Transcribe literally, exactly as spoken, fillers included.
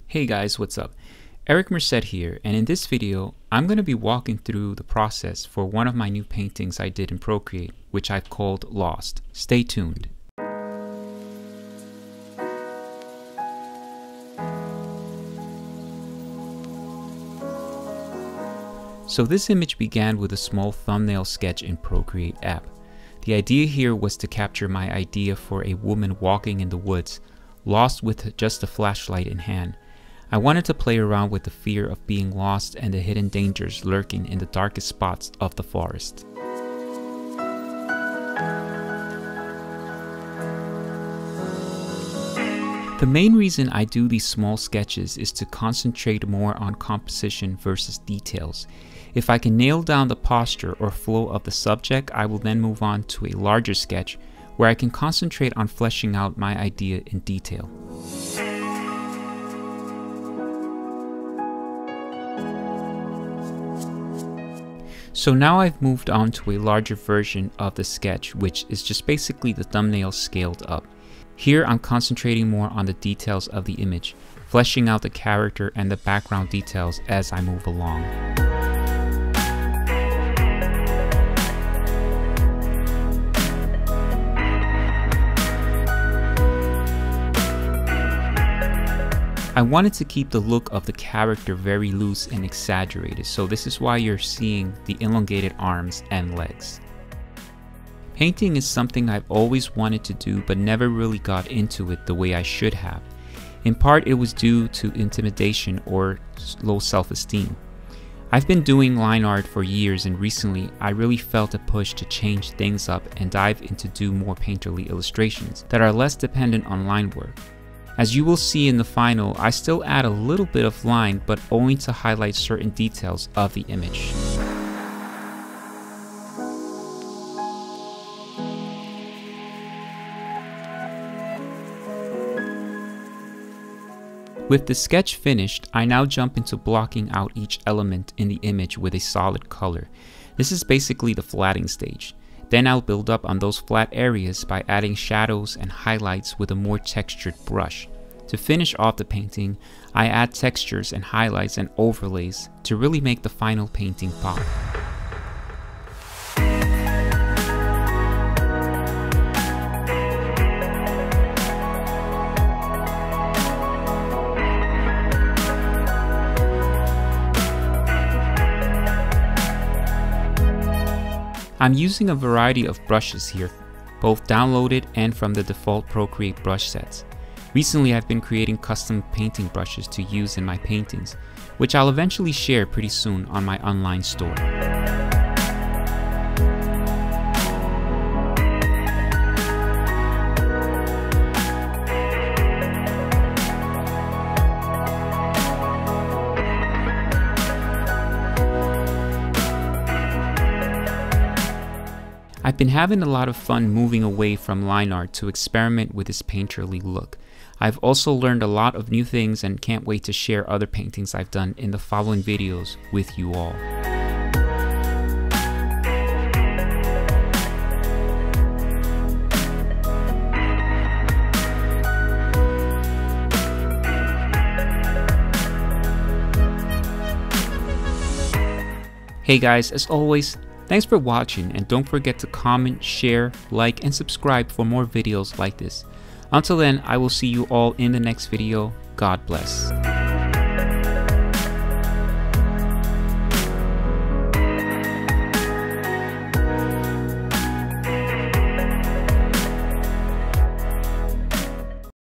Hey guys, what's up? Eric Merced here, and in this video, I'm going to be walking through the process for one of my new paintings I did in Procreate, which I've called Lost. Stay tuned. So this image began with a small thumbnail sketch in Procreate app. The idea here was to capture my idea for a woman walking in the woods, lost with just a flashlight in hand. I wanted to play around with the fear of being lost and the hidden dangers lurking in the darkest spots of the forest. The main reason I do these small sketches is to concentrate more on composition versus details. If I can nail down the posture or flow of the subject, I will then move on to a larger sketch where I can concentrate on fleshing out my idea in detail. So now I've moved on to a larger version of the sketch, which is just basically the thumbnail scaled up. Here I'm concentrating more on the details of the image, fleshing out the character and the background details as I move along. I wanted to keep the look of the character very loose and exaggerated, so this is why you're seeing the elongated arms and legs. Painting is something I've always wanted to do but never really got into it the way I should have. In part it was due to intimidation or low self-esteem. I've been doing line art for years, and recently I really felt a push to change things up and dive into do more painterly illustrations that are less dependent on line work. As you will see in the final, I still add a little bit of line, but only to highlight certain details of the image. With the sketch finished, I now jump into blocking out each element in the image with a solid color. This is basically the flatting stage. Then I'll build up on those flat areas by adding shadows and highlights with a more textured brush. To finish off the painting, I add textures and highlights and overlays to really make the final painting pop. I'm using a variety of brushes here, both downloaded and from the default Procreate brush sets. Recently I've been creating custom painting brushes to use in my paintings, which I'll eventually share pretty soon on my online store. I've been having a lot of fun moving away from line art to experiment with this painterly look. I've also learned a lot of new things and can't wait to share other paintings I've done in the following videos with you all. Hey guys, as always, thanks for watching, and don't forget to comment, share, like, and subscribe for more videos like this. Until then, I will see you all in the next video. God bless.